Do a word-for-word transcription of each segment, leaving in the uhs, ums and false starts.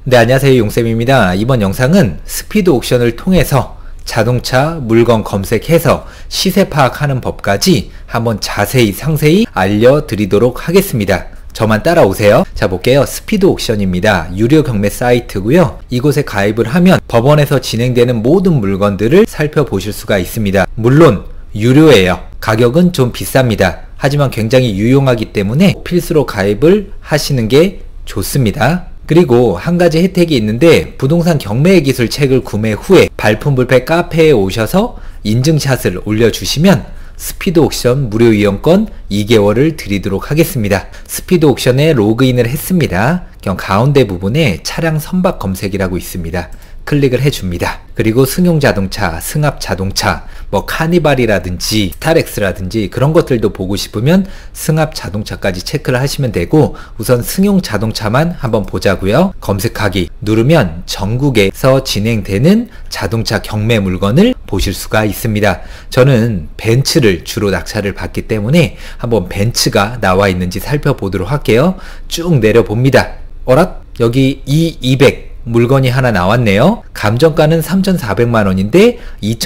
네, 안녕하세요, 용쌤입니다. 이번 영상은 스피드 옥션을 통해서 자동차 물건 검색해서 시세 파악하는 법까지 한번 자세히 상세히 알려드리도록 하겠습니다. 저만 따라오세요. 자, 볼게요. 스피드 옥션입니다. 유료 경매 사이트고요. 이곳에 가입을 하면 법원에서 진행되는 모든 물건들을 살펴보실 수가 있습니다. 물론 유료예요. 가격은 좀 비쌉니다. 하지만 굉장히 유용하기 때문에 필수로 가입을 하시는 게 좋습니다. 그리고 한 가지 혜택이 있는데, 부동산 경매의 기술 책을 구매 후에 발품불패 카페에 오셔서 인증샷을 올려주시면 스피드 옥션 무료 이용권 이 개월을 드리도록 하겠습니다. 스피드 옥션에 로그인을 했습니다. 그냥 가운데 부분에 차량 선박 검색이라고 있습니다. 클릭을 해줍니다. 그리고 승용자동차, 승합자동차, 뭐 카니발이라든지 스타렉스라든지 그런 것들도 보고 싶으면 승합자동차까지 체크를 하시면 되고, 우선 승용자동차만 한번 보자고요. 검색하기 누르면 전국에서 진행되는 자동차 경매 물건을 보실 수가 있습니다. 저는 벤츠를 주로 낙찰을 받기 때문에 한번 벤츠가 나와 있는지 살펴보도록 할게요. 쭉 내려봅니다. 어라? 여기 이 이백 물건이 하나 나왔네요. 감정가는 삼천사백만 원인데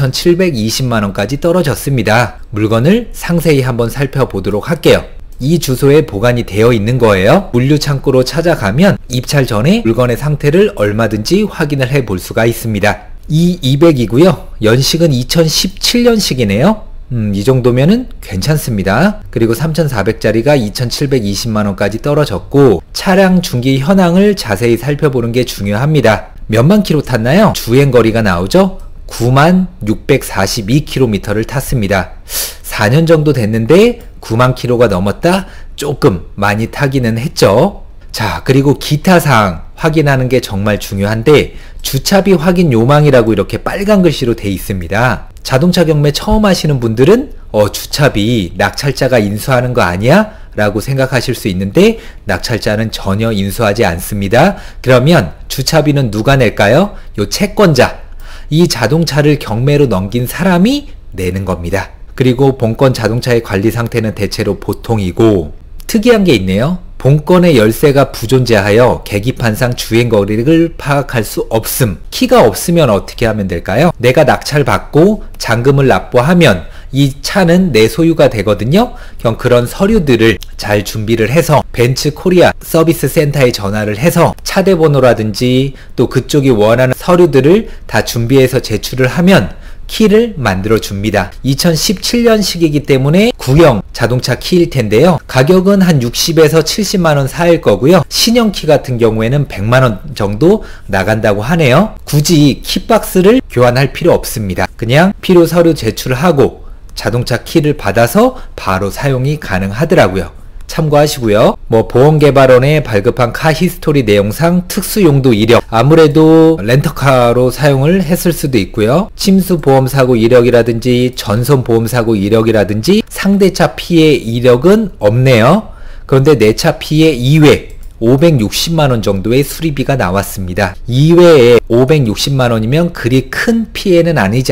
이천칠백이십만 원까지 떨어졌습니다. 물건을 상세히 한번 살펴보도록 할게요. 이 주소에 보관이 되어 있는 거예요. 물류창고로 찾아가면 입찰 전에 물건의 상태를 얼마든지 확인을 해 볼 수가 있습니다. 이 이백이고요. 연식은 이천십칠 년식이네요. 음, 이 정도면은 괜찮습니다. 그리고 삼천사백짜리가 이천칠백이십만 원까지 떨어졌고, 차량 중기 현황을 자세히 살펴보는 게 중요합니다. 몇만 킬로 탔나요? 주행거리가 나오죠? 구만 육백사십이 킬로미터를 탔습니다. 사 년 정도 됐는데 구만 킬로가 넘었다? 조금 많이 타기는 했죠. 자, 그리고 기타 사항 확인하는 게 정말 중요한데, 주차비 확인 요망이라고 이렇게 빨간 글씨로 돼 있습니다. 자동차 경매 처음 하시는 분들은 어, 주차비 낙찰자가 인수하는 거 아니야? 라고 생각하실 수 있는데, 낙찰자는 전혀 인수하지 않습니다. 그러면 주차비는 누가 낼까요? 요 채권자, 이 자동차를 경매로 넘긴 사람이 내는 겁니다. 그리고 본건 자동차의 관리 상태는 대체로 보통이고, 특이한 게 있네요. 본건의 열쇠가 부존재하여 계기판상 주행거리를 파악할 수 없음. 키가 없으면 어떻게 하면 될까요? 내가 낙찰받고 잔금을 납부하면 이 차는 내 소유가 되거든요. 그럼 그런 서류들을 잘 준비를 해서 벤츠 코리아 서비스 센터에 전화를 해서 차대 번호라든지 또 그쪽이 원하는 서류들을 다 준비해서 제출을 하면 키를 만들어 줍니다. 이천십칠 년식이기 때문에 구형 자동차 키일 텐데요. 가격은 한 육십에서 칠십만 원 사이일 거고요. 신형 키 같은 경우에는 백만 원 정도 나간다고 하네요. 굳이 키박스를 교환할 필요 없습니다. 그냥 필요 서류 제출을 하고 자동차 키를 받아서 바로 사용이 가능하더라고요. 참고하시고요. 뭐 보험개발원에 발급한 카 히스토리 내용상 특수용도 이력, 아무래도 렌터카로 사용을 했을 수도 있고요. 침수보험사고 이력이라든지 전손보험사고 이력이라든지 상대차 피해 이력은 없네요. 그런데 내 차 피해 이외 오백육십만 원 정도의 수리비가 나왔습니다. 이외에 오백육십만 원이면 그리 큰 피해는 아니지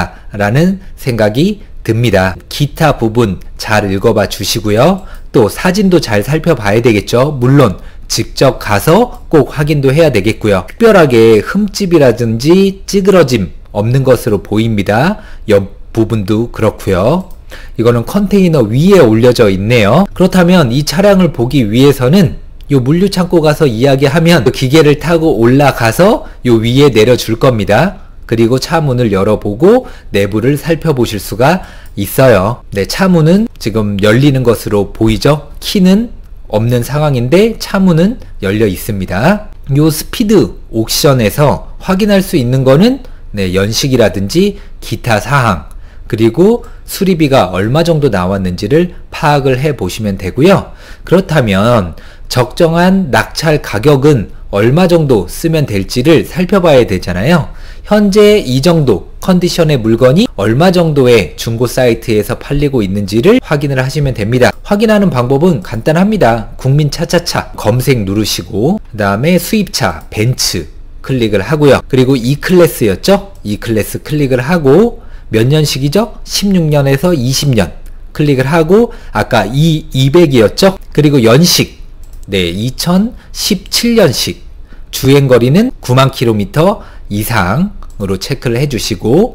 않을까라는 생각이 듭니다. 기타 부분 잘 읽어봐 주시고요. 또 사진도 잘 살펴봐야 되겠죠. 물론 직접 가서 꼭 확인도 해야 되겠고요. 특별하게 흠집이라든지 찌그러짐 없는 것으로 보입니다. 옆 부분도 그렇고요. 이거는 컨테이너 위에 올려져 있네요. 그렇다면 이 차량을 보기 위해서는 요 물류창고 가서 이야기하면 그 기계를 타고 올라가서 요 위에 내려줄 겁니다. 그리고 차 문을 열어보고 내부를 살펴보실 수가 있어요. 네, 차 문은 지금 열리는 것으로 보이죠? 키는 없는 상황인데 차 문은 열려 있습니다. 요 스피드 옥션에서 확인할 수 있는 거는 네, 연식이라든지 기타 사항, 그리고 수리비가 얼마 정도 나왔는지를 파악을 해 보시면 되고요. 그렇다면 적정한 낙찰 가격은 얼마 정도 쓰면 될지를 살펴봐야 되잖아요. 현재 이 정도 컨디션의 물건이 얼마 정도의 중고 사이트에서 팔리고 있는지를 확인을 하시면 됩니다. 확인하는 방법은 간단합니다. 국민차차차 검색 누르시고, 그 다음에 수입차 벤츠 클릭을 하고요. 그리고 E클래스였죠? E클래스 클릭을 하고, 몇 년식이죠? 십육 년에서 이십 년 클릭을 하고, 아까 이 이백이었죠? 그리고 연식, 네, 이천십칠 년식 주행거리는 구만 킬로미터 이상으로 체크를 해주시고,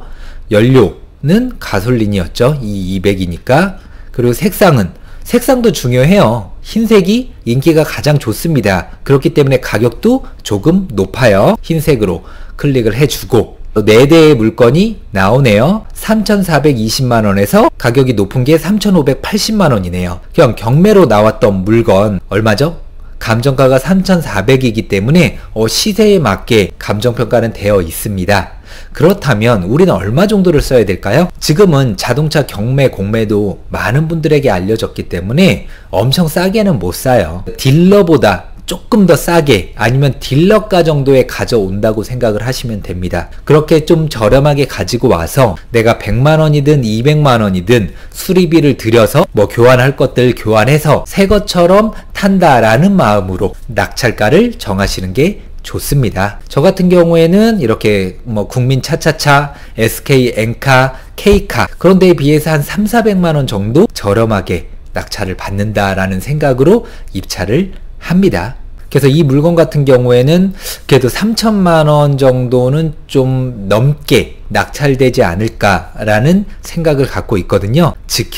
연료는 가솔린이었죠. 이 이백이니까. 그리고 색상은, 색상도 중요해요. 흰색이 인기가 가장 좋습니다. 그렇기 때문에 가격도 조금 높아요. 흰색으로 클릭을 해주고, 네 대의 물건이 나오네요. 삼천사백이십만 원에서 가격이 높은 게 삼천오백팔십만 원이네요. 그냥 경매로 나왔던 물건 얼마죠? 감정가가 삼천사백이기 때문에 어, 시세에 맞게 감정평가는 되어 있습니다. 그렇다면 우리는 얼마 정도를 써야 될까요? 지금은 자동차 경매, 공매도 많은 분들에게 알려졌기 때문에 엄청 싸게는 못 사요. 딜러보다 조금 더 싸게, 아니면 딜러가 정도에 가져온다고 생각을 하시면 됩니다. 그렇게 좀 저렴하게 가지고 와서 내가 백만 원이든 이백만 원이든 수리비를 들여서 뭐 교환할 것들 교환해서 새 것처럼 탄다라는 마음으로 낙찰가를 정하시는 게 좋습니다. 저 같은 경우에는 이렇게 뭐 국민 차차차, 에스케이 엔카, K카 그런 데에 비해서 한 삼사백만 원 정도 저렴하게 낙찰을 받는다라는 생각으로 입찰을 합니다. 그래서 이 물건 같은 경우에는 그래도 삼천만 원 정도는 좀 넘게 낙찰되지 않을까라는 생각을 갖고 있거든요.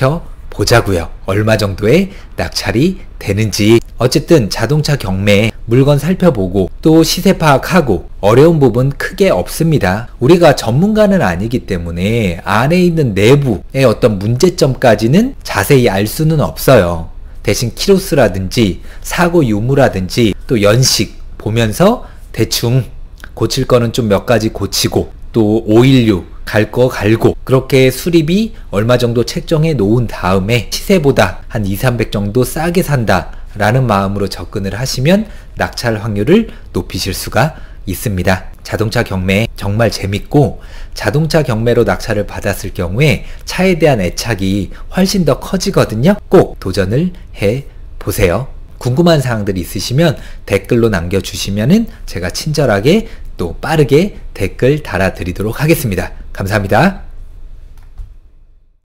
지켜보자고요. 얼마 정도의 낙찰이 되는지. 어쨌든 자동차 경매 물건 살펴보고 또 시세 파악하고 어려운 부분 크게 없습니다. 우리가 전문가는 아니기 때문에 안에 있는 내부의 어떤 문제점까지는 자세히 알 수는 없어요. 대신 키로수라든지 사고 유무라든지 또 연식 보면서 대충 고칠 거는 좀 몇 가지 고치고 또 오일류 갈 거 갈고 그렇게 수리비 얼마 정도 책정해 놓은 다음에 시세보다 한 이삼백 정도 싸게 산다 라는 마음으로 접근을 하시면 낙찰 확률을 높이실 수가 있습니다. 자동차 경매 정말 재밌고, 자동차 경매로 낙찰을 받았을 경우에 차에 대한 애착이 훨씬 더 커지거든요. 꼭 도전을 해 보세요. 궁금한 사항들이 있으시면 댓글로 남겨주시면은 제가 친절하게 또 빠르게 댓글 달아드리도록 하겠습니다. 감사합니다.